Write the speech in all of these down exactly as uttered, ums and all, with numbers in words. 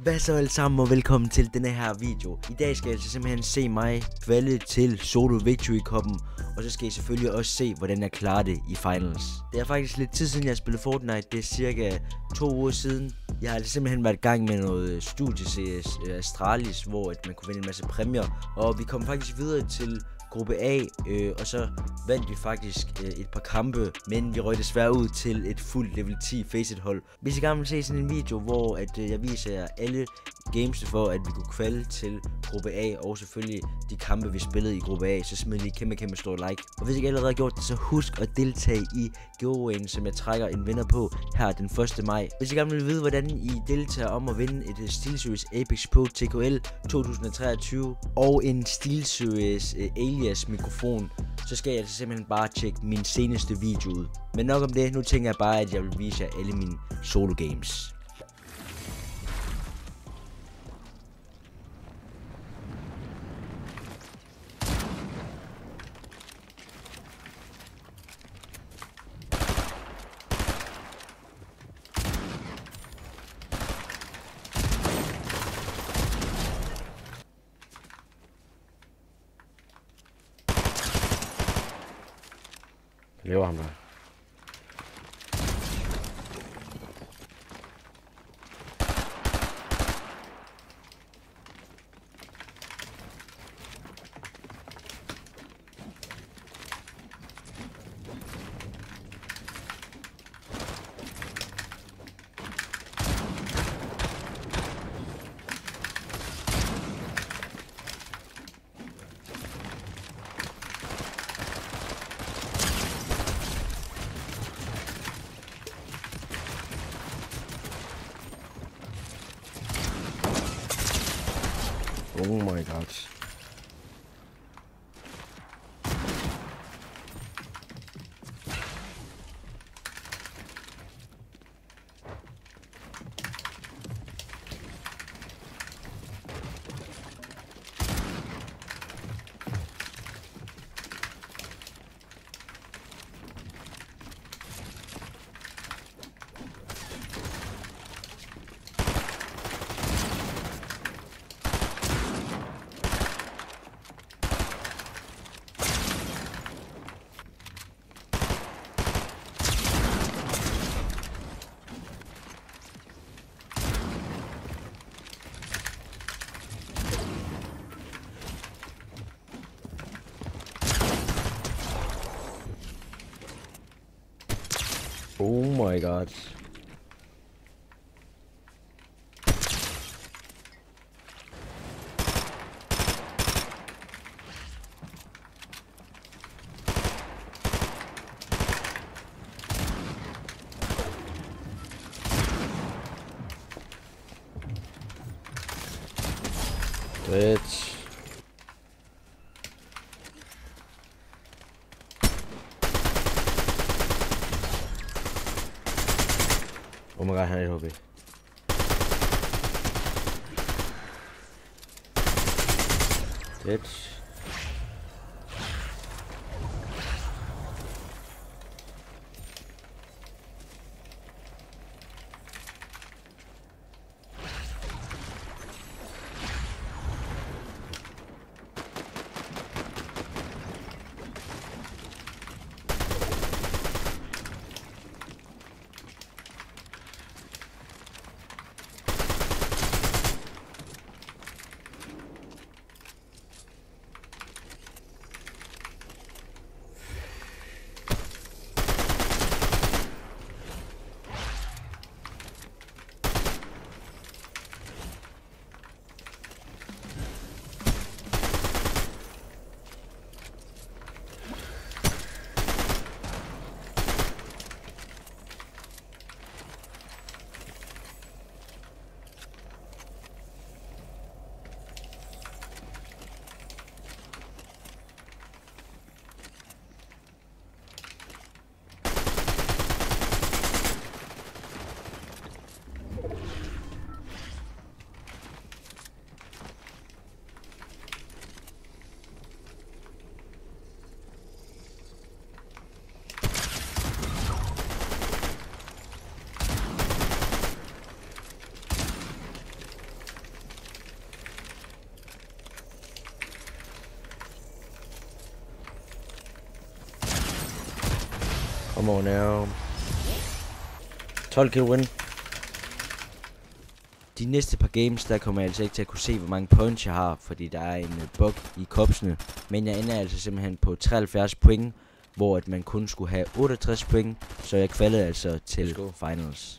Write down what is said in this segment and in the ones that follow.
Hvad så alle sammen, og velkommen til denne her video. I dag skal I altså simpelthen se mig kvalde til Solo Victory Cup'en, og så skal I selvfølgelig også se, hvordan jeg klarer det i finals. Det er faktisk lidt tid siden, jeg spillede Fortnite. Det er cirka to uger siden. Jeg har altså simpelthen været i gang med noget studie-C S uh, Astralis, hvor at man kunne vinde en masse præmier. Og vi kom faktisk videre til gruppe A, øh, og så vandt vi faktisk øh, et par kampe, men vi røg desværre ud til et fuldt level ti Faceit hold. Hvis I gerne vil se sådan en video, hvor at, øh, jeg viser jer alle games for, at vi kunne kvalde til gruppe A, og selvfølgelig de kampe, vi spillede i gruppe A, så smid lige kæmpe, kæmpe stor like. Og hvis I ikke allerede har gjort det, så husk at deltage i giveawayen, som jeg trækker en vinder på her den første maj. Hvis I gerne vil vide, hvordan I deltager om at vinde et SteelSeries Apex Pro T K L to tusind treogtyve og en SteelSeries uh, Alias mikrofon, så skal jeg altså simpelthen bare tjekke min seneste video ud. Men nok om det, nu tænker jeg bare, at jeg vil vise jer alle mine solo games. Lever ham der. Oh my god. Oh my god. Bitch. Oh my god, han er i H P. Bitch. Come on now. tolv kill win. De næste par games, der kommer jeg altså ikke til at kunne se, hvor mange points jeg har, fordi der er en bug i kopsene. Men jeg ender altså simpelthen på treoghalvfjerds point, hvor at man kun skulle have otteogtres point, så jeg kvalede altså til finals.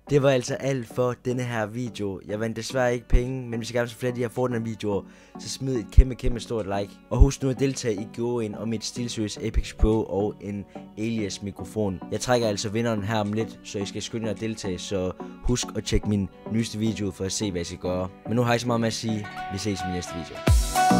Det var altså alt for denne her video. Jeg vandt desværre ikke penge, men hvis I gerne vil se flere af de her Fortnite-videoer, så smid et kæmpe, kæmpe stort like. Og husk nu at deltage i giveawayen om et SteelSeries Apex Pro og en Alias mikrofon. Jeg trækker altså vinderen her om lidt, så I skal skynde jer at deltage, så husk at tjekke min nyeste video for at se, hvad I skal gøre. Men nu har jeg ikke så meget med at sige. Vi ses i min næste video.